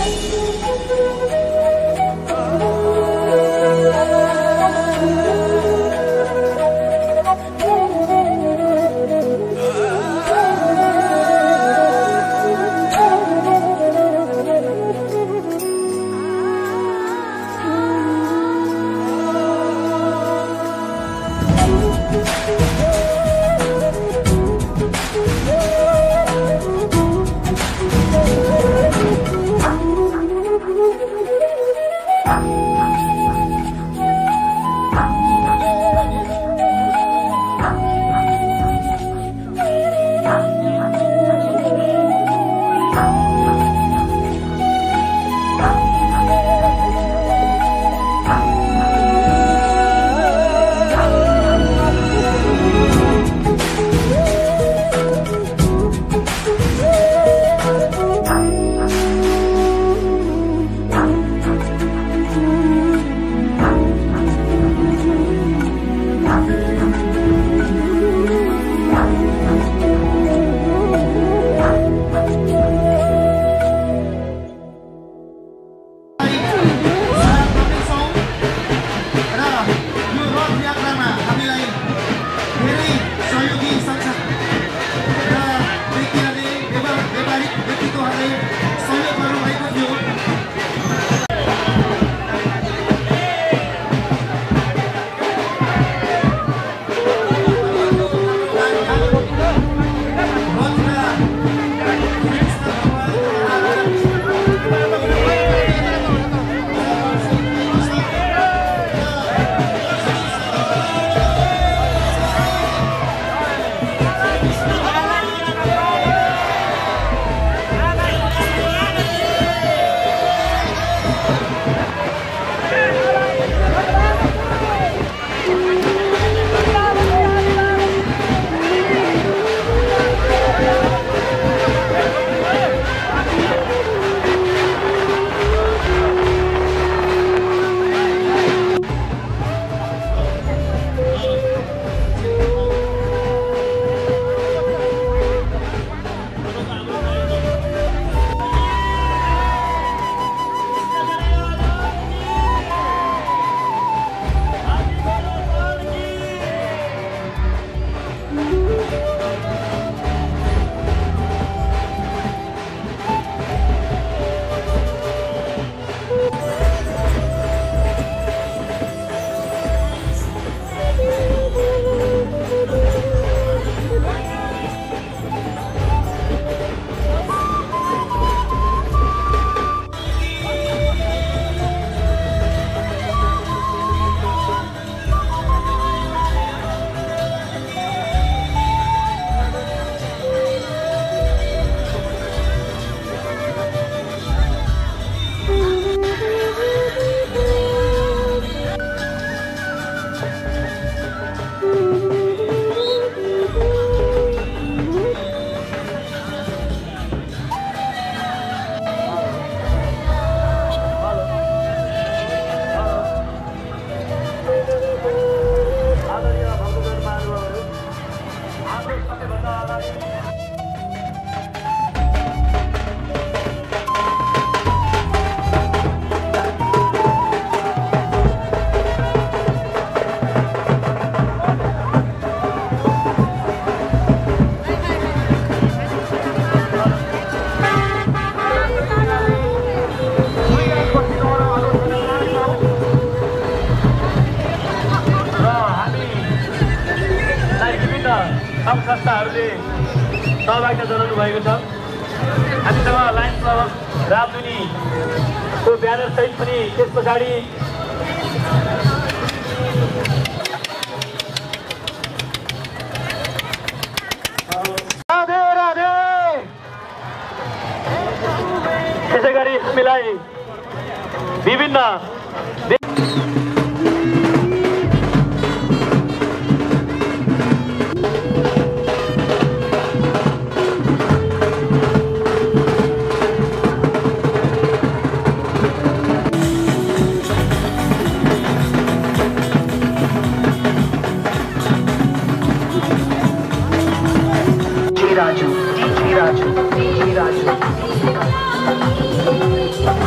सङ्घ संस्थाहरूले सहभागिता जनाउनु भएको छ। हामीसँग लायन्स क्लब रामधुनीको ब्यानर सहित पनि त्यस पछाडि राधे राधे। त्यसै गरी हामीलाई विभिन्न Raju, DJ Raju, DJ Raju.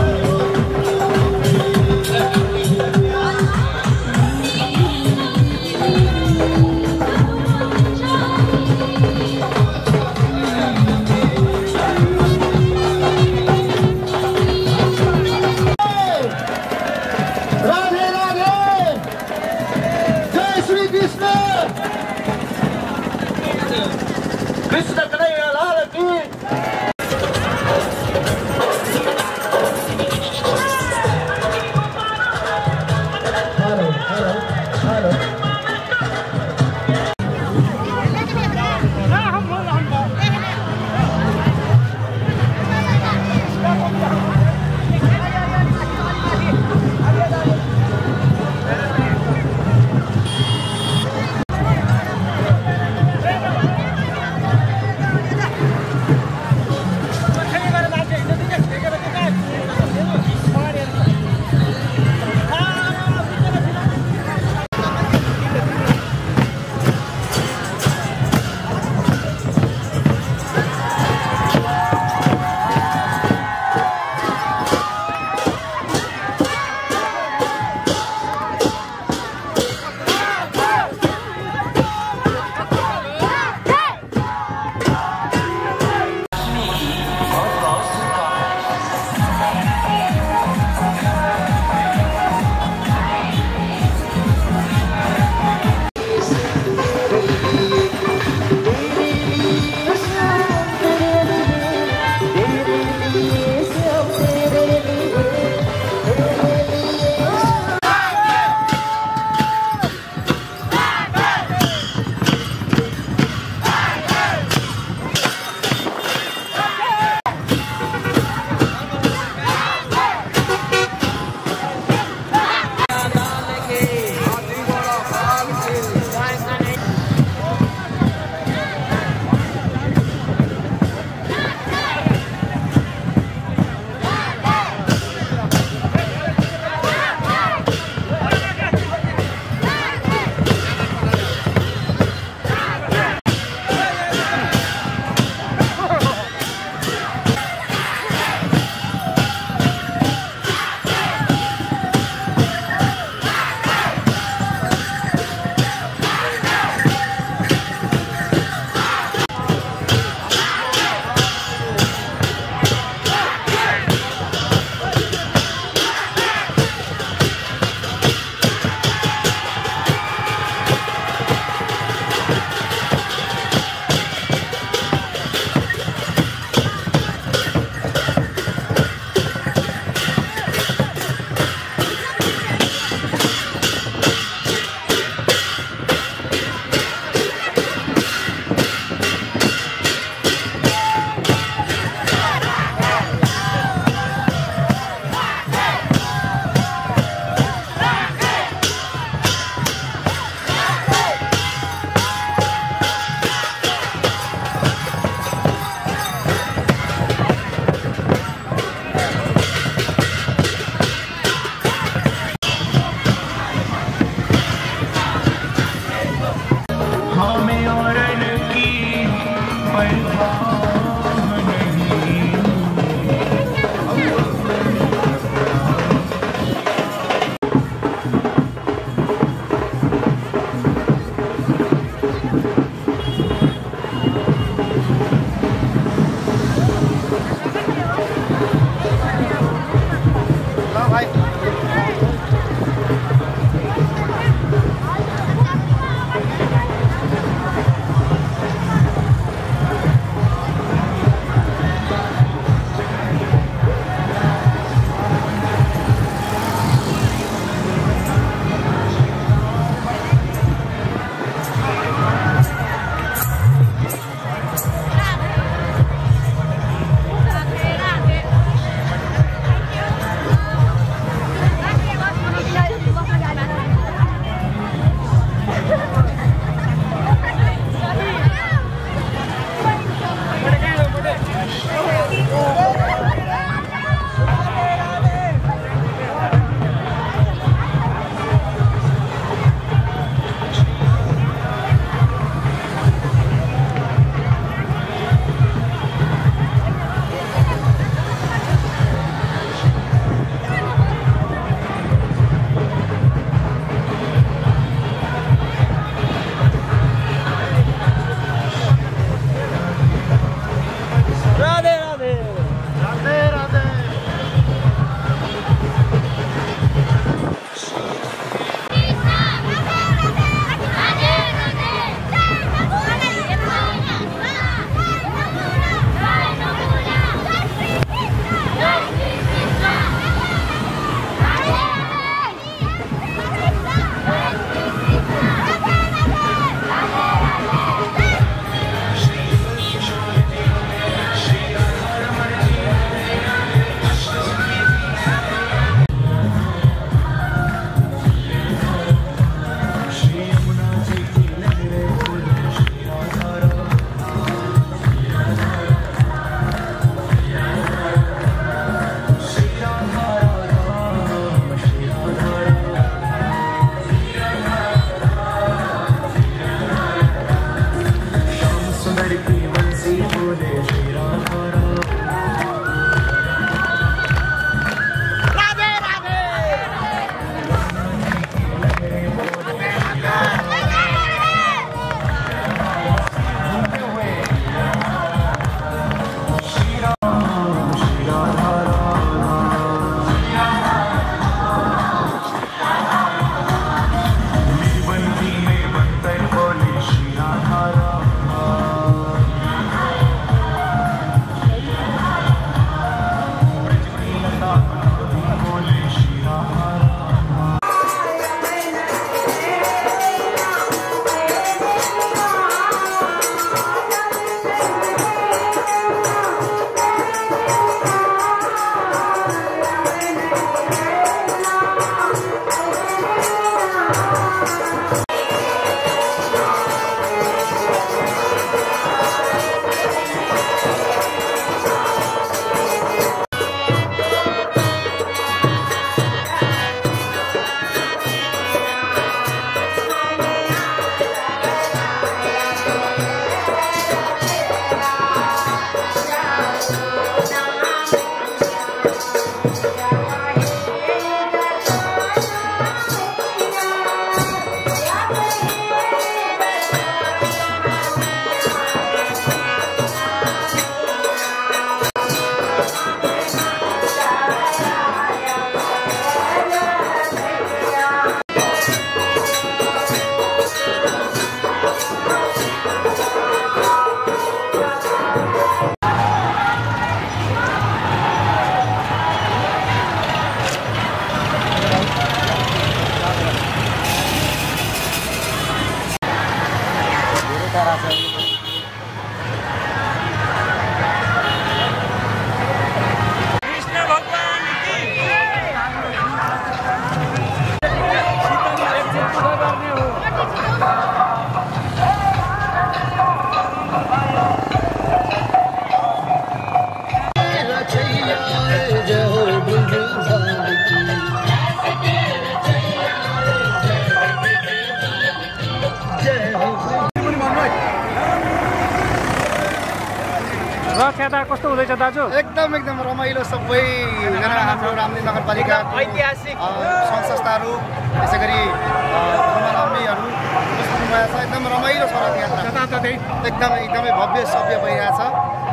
कस्तो हुँदैछ दाजु? एकदम रमाइलो सबैजना हाम्रो रामदिन नगरपालिका ऐतिहासिक सङ्घ संस्थाहरू त्यसै गरी धर्मावलम्बीहरू भइरहेछ। एकदम रमाइलो छ रथयात्रा, एकदमै भव्य सभ्य भइरहेछ।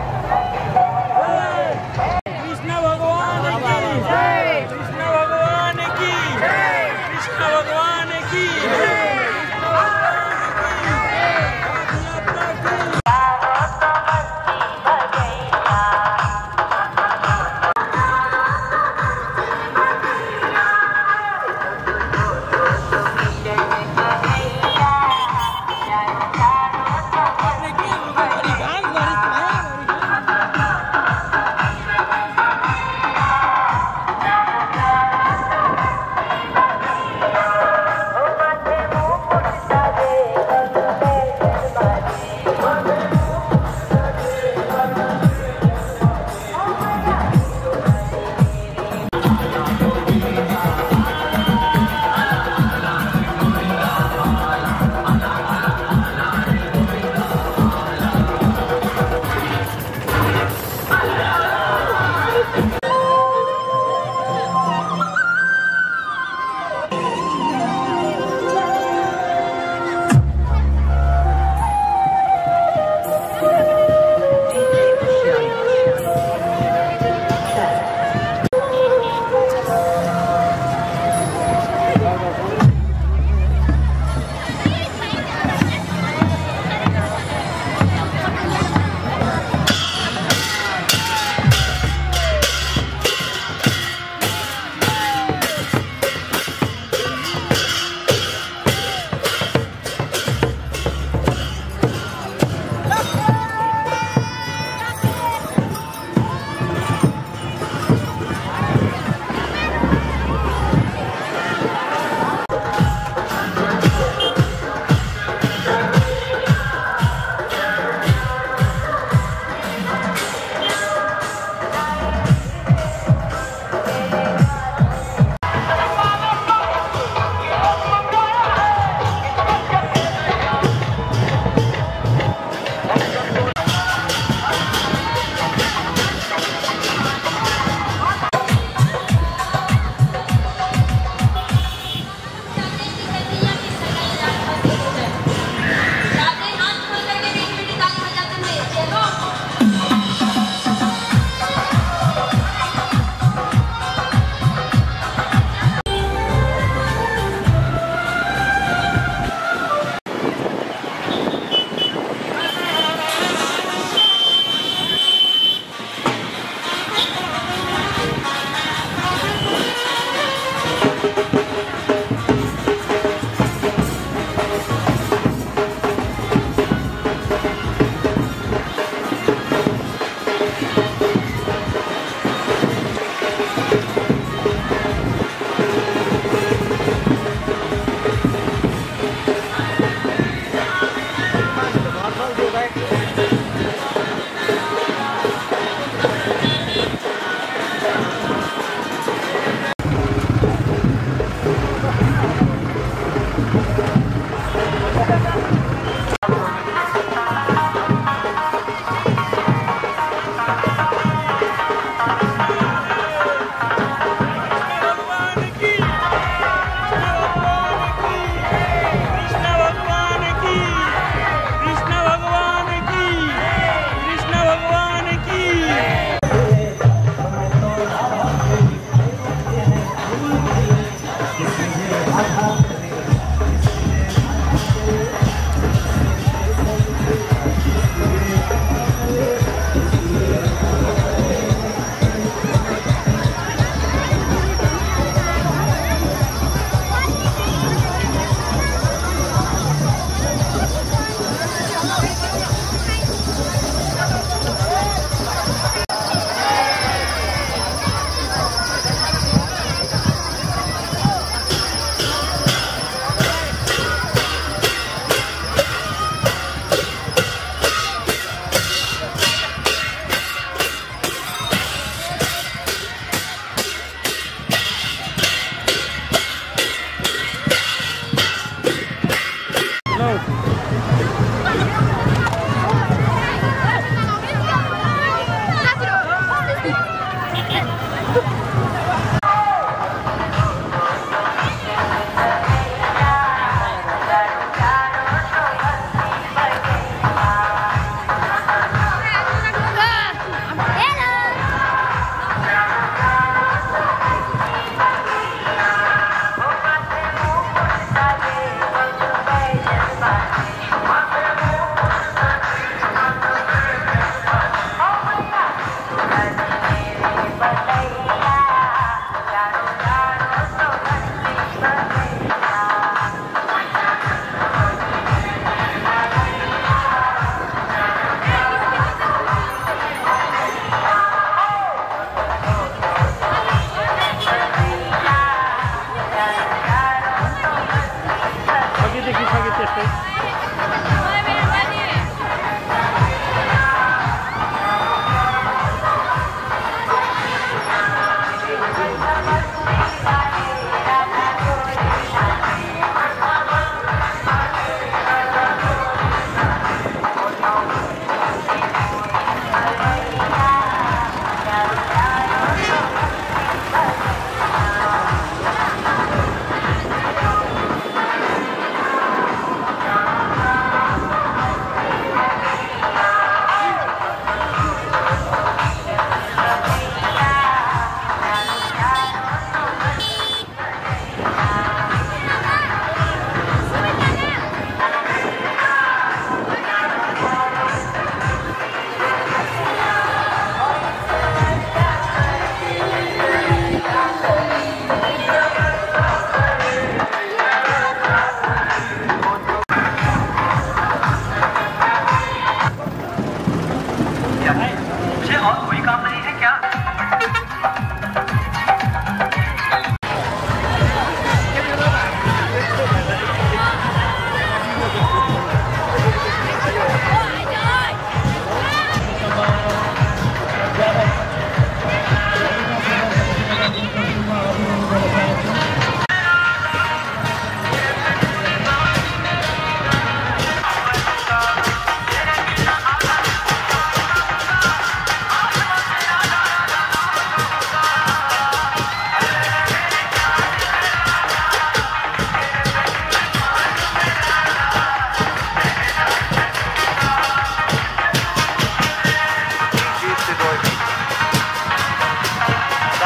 कृष्ण भगवान की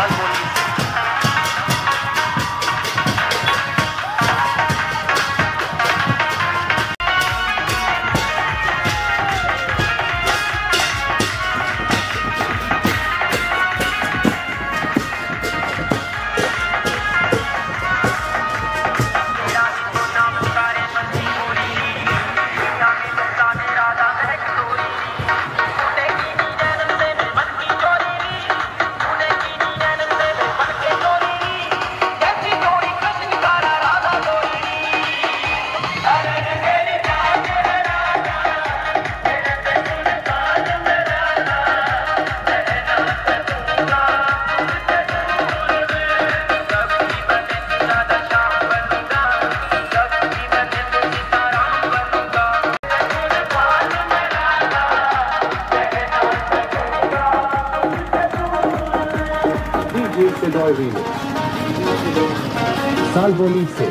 Salvolice.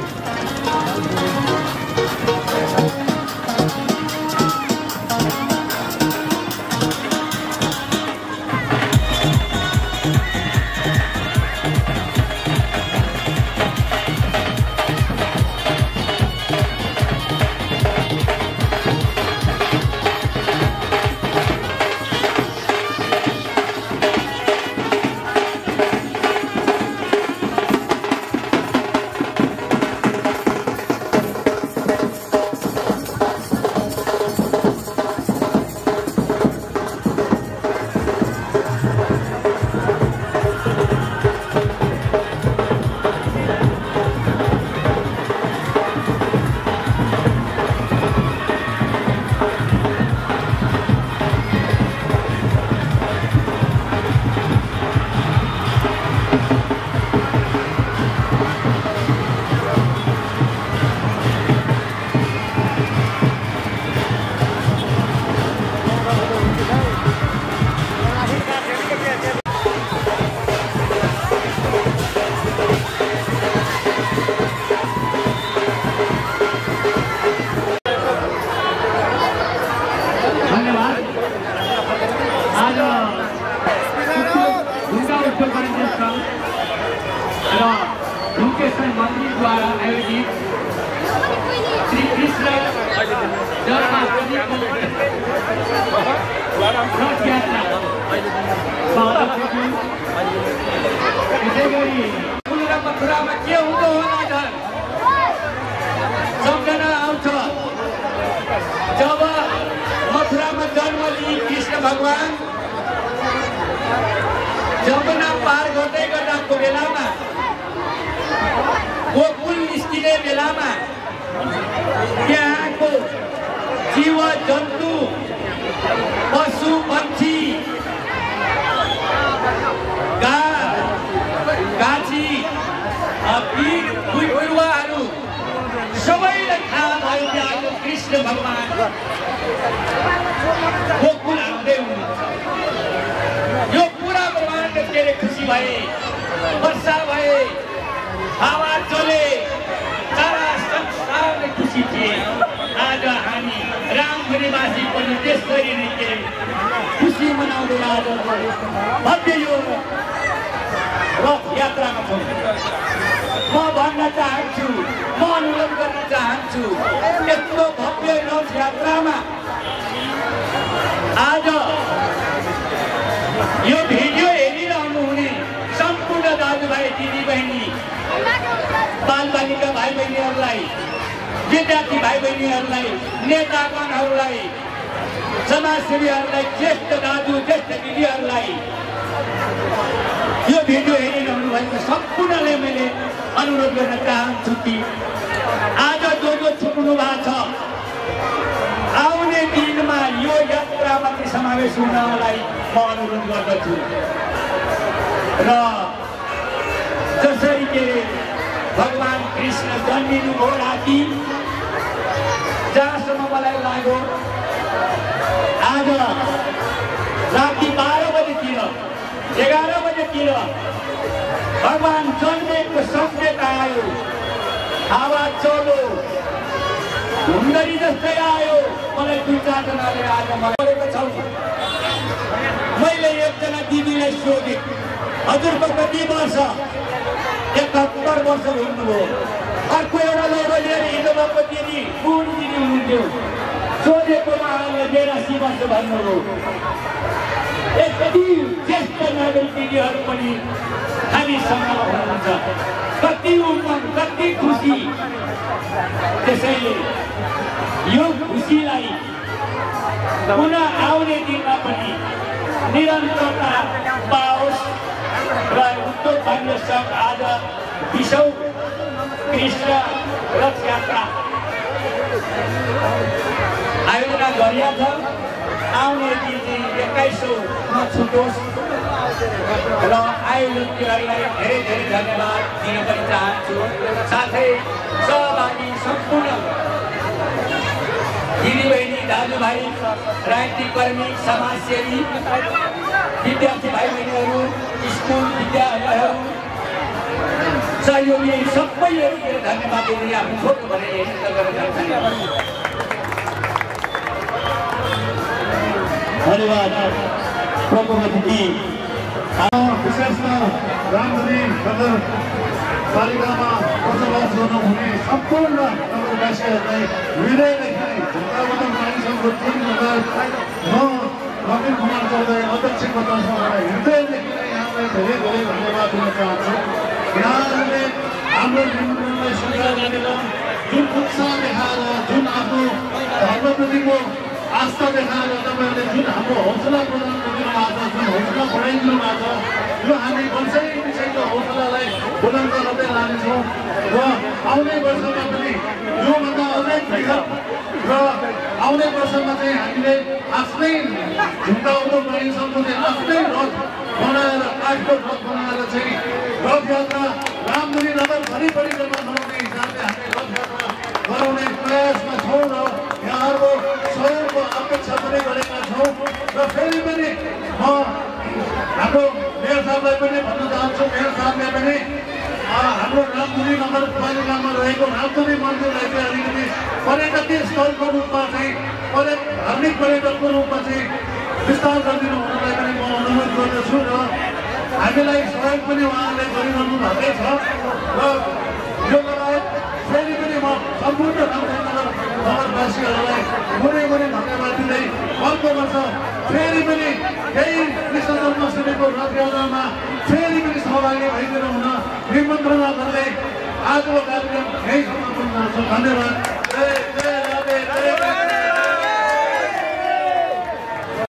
मथुरामा के हुँदो होला त सम्झना आउँछ जब मथुरामा जन्म लिए कृष्ण भगवान जमुना पार गर्दै गर्दाको बेलामा गोकुल निस्किने बेलामा त्यहाँको जीव जन्तु पशु पक्षी गाछी बिरुवाहरू सबैलाई थाहा भयो त्यहाँको कृष्ण भगवान गोकुल आउँदै हुनुहुन्छ यो पुरा ब्रह्माण्ड धेरै खुसी भए वर्षा भए हावा चले सारा संसारले खुसी थिए आज हामी रामपुरीवासी पनि त्यसरी नै के खुसी मनाउँदै आज भव्य यो रथ यात्रामा छौँ म भन्न चाहन्छु म अनुरोध गर्न चाहन्छु यस्तो भव्य रथ यात्रामा आज यो भिडियो हेरिरहनु हुने सम्पूर्ण दाजुभाइ दिदीबहिनी बालबालिका भाइ बहिनीहरूलाई विद्यार्थी भाइ बहिनीहरूलाई नेतागणहरूलाई समाजसेवीहरूलाई ज्येष्ठ दाजु ज्येष्ठ दिदीहरूलाई यो भिडियो हेरिरहनु भएको सम्पूर्णले मैले अनुरोध गर्न चाहन्छु कि आज जो छुट्नु भएको छ आउने दिनमा यो यात्रामा समावेश हुनलाई म अनुरोध गर्दछु र जसरी के भगवान कृष्ण जन्मिनुभयो राति जहाँसम्म मलाई लाग्यो आज राति 12 बजेतिर 11 बजेतिर भगवान जन्मेको सङ्केत आयो हावा चलो ढुङ्गरी जस्तै आयो मलाई 2-4 जनाले आज मलाई गरेको छौ मैले एकजना दिदीलाई सोधेँ हजुरको कति वर्ष 71 वर्ष हुनुभयो। अर्को एउटा लौरो लिएर हिँड्नुभयो कति बुढी दिदी हुनुहुन्थ्यो। सोधेकोमा आएर 82 वर्ष भन्नुभयो। यति ज्येष्ठ नागरिक दिदीहरू पनि हामीसँग हुनुहुन्छ। कति उमङ्ग, कति खुसी। त्यसैले यो खुसीलाई पुनः आउने दिनमा पनि निरन्तरता पाओस् र उद्योग वाणिज्य सङ्घ आज 20औं कृष्ण रथ यात्रा आयोजना गरिएको छ। आउने दिन चाहिँ 21औं छुटोस् र आयोजकहरूलाई धेरै धेरै धन्यवाद दिन पनि चाहन्छु। साथै सहभागी सम्पूर्ण दिदीबहिनी दाजुभाइ राजनीतिक कर्मी समाजसेवी विद्यार्थी भाइ बहिनीहरू स्कुल विद्यालयहरू सहयोगी सबैलाई धन्यवाद दिँदै आफ्नो छोटो भने धन्यवाद प्रमुखजी। विशेषमा रामधनी नगरपालिकामा बसोबास गर्नुहुने सम्पूर्ण नगरवासीहरूलाई हृदयदेखि झुक्कावदन मानिसहरूको टिम नगर म नवीन कुमार चौधरी अध्यक्षको तर्फबाट हृदयदेखि नै यहाँलाई धेरै धेरै धन्यवाद दिन चाहन्छु। यहाँहरूले हाम्रो निमन्त्रणलाई स्वीकार गरेर जुन उत्साह देखाएर जुन आफ्नो धर्मप्रतिको आस्था देखाएर तपाईँहरूले जुन हाम्रो हौसला प्रदान गरिदिनु भएको छ, जुन हौसला बढाइदिनु भएको छ, यो हामी वर्षै विषयको हौसलालाई बुलन्द गर्दै लानेछौँ र आउने वर्षमा पनि योभन्दा अझै बृहत र आउने वर्षमा चाहिँ हामीले आफ्नै झुक्काउँदो मानिसहरूको चाहिँ आफ्नै रथ बनाएर काठको रथ बनाएर चाहिँ रथ यात्रा रामधनी नगरभरि परिक्रमा गराउने हिसाबले हामी रथ यात्रा गराउने प्रयासमा छौँ र यहाँहरूको सहयोगको अपेक्षा पनि गरेका छौँ। र फेरि पनि म हाम्रो मेयर साहबलाई पनि भन्न चाहन्छु, मेयर साहबले पनि हाम्रो रामधनी नगरपालिकामा रहेको रामधनी मन्दिरलाई चाहिँ अलिकति पर्यटकीय स्थलको रूपमा चाहिँ धार्मिक पर्यटकको रूपमा चाहिँ विस्तार गरिदिनु हुनलाई पनि म अनुरोध गर्दछु र हामीलाई सहयोग पनि उहाँहरूले गरिरहनु भएकै छ। र यो लगायत फेरि पनि म सम्पूर्ण रामधनी नगरवासीहरूलाई कुनै कुनै धन्यवाद दिँदै अर्को वर्ष फेरि पनि यही कृष्ण जन्माष्टमीको रथ यात्रामा फेरि पनि सहभागी भइदिनु हुन निमन्त्रणा गर्दै आजको कार्यक्रम